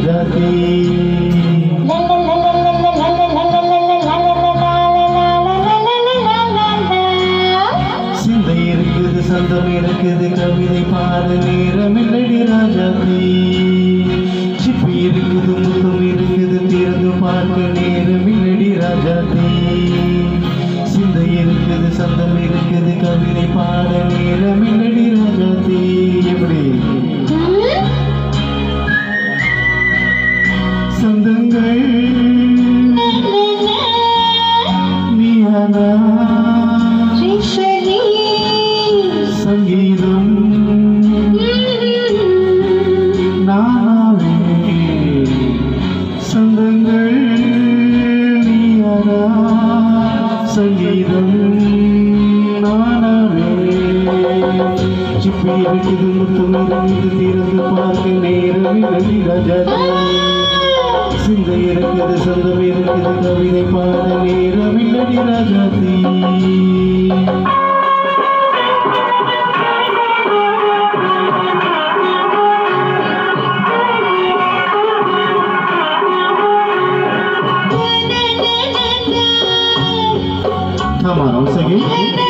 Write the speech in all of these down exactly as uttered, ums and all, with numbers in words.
ராஜாத்தி சிந்தை இருக்குது சந்தம் இருக்குது கவிதை பாட நேரமில்லடி ராஜாத்தி சிப்பி இருக்குது முத்தம் இருக்குது திறந்து பார்க்க நேரமில்லடி ராஜாத்தி சிந்தை இருக்குது சந்தம் இருக்குது கவிதை பாட நேரமில்லடி ராஜாத்தி எப்படி சந்தங்கள் நீயானா சங்கீதம் நானாவே சந்தங்கள் நீயானா சங்கீதம் நானாவே சிப்பி இருக்குது முத்தம் இருக்குது திறந்து பார்க்க நேரமில்லடி ராஜாத்தி சிந்தை இருக்குது சொந்தம் இருக்குது கவிதை பாட நேரமில்லடி Rajathi Come on, once again.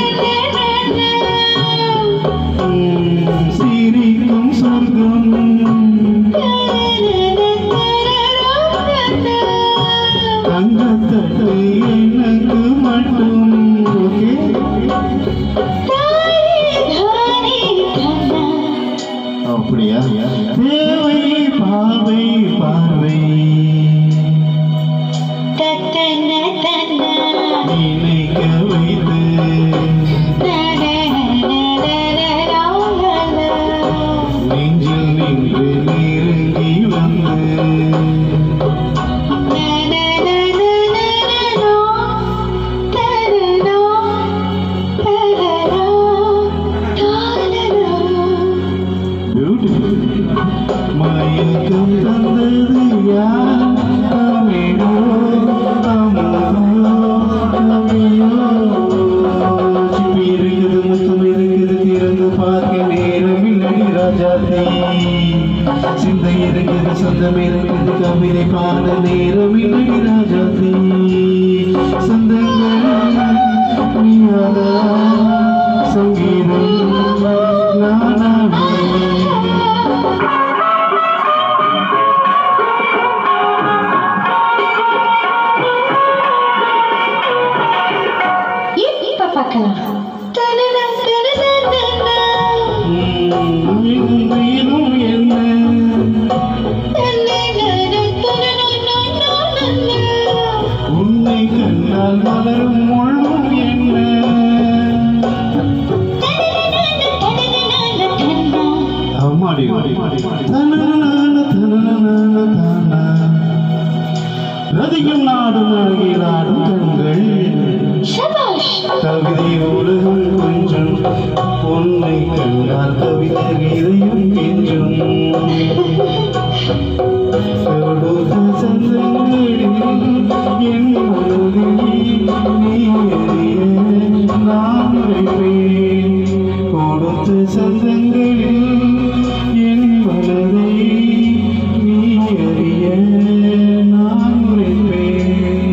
சிரிக்கும் சொர்க்கம் தங்கத்தட்டு எனக்கு மட்டும் ஓகே அப்படியா தேவை பாவை பார்வை நினைக்க வைத்து நெஞ்சில் நின்று நெருங்கி வந்து மயக்கம் தந்தது யார் தமிழோ தமிழோ தமிழோ சிப்பி இருக்குது முத்தம் இருக்குது திறந்து பார்க்க நேரமில்லடி ராஜாத்தி சிந்தை இருக்குது சொந்தம் இருக்குது கவிதை பாட நேரமில்லடி ராஜாத்தி சொந்தங்கள் நீயானா சங்கீதம் நானாவே உன்னை கண்டால் மலரும் முழும் என்ன அம்மாடி ரதிக்கும் நாடும் அழகிலாடும் கண்கள் கவிதை உலகம் கொஞ்சம் உன்னை கண்டால் கவிதை கீதையும் கெஞ்சும் கொடுத்த சந்தங்களில் என் மனதில் நீ அறிய நான் வைப்பேன் கொடுத்த சந்தங்களில் என் மனதை நீ அறிய நான் வைப்பேன்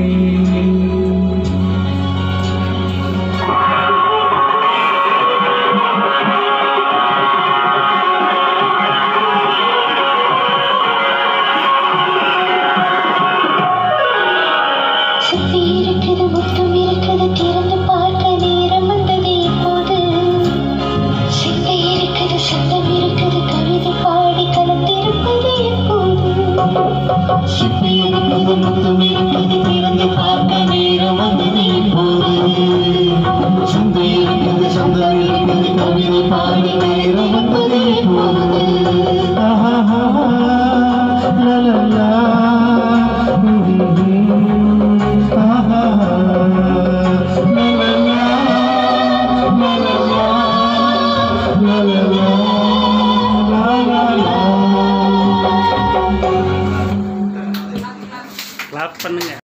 சிப்பி இருக்குது முத்தம் இருக்குது திறந்து பார்க்க நேரம் வந்தது இப்போது சிந்தை இருக்குது சந்தம் இருக்குது கவிதை பாடி கலந்திருப்பது எப்போது சிப்பி இருக்குது முத்தம் இருக்குது திறந்து பார்க்க நேரம் வந்தது இப்போது சிந்தை இருக்குது சந்தம் இருக்குது கவிதை பாடி நேரம் வந்தது இப்போது கிளாப் பண்ணுங்க.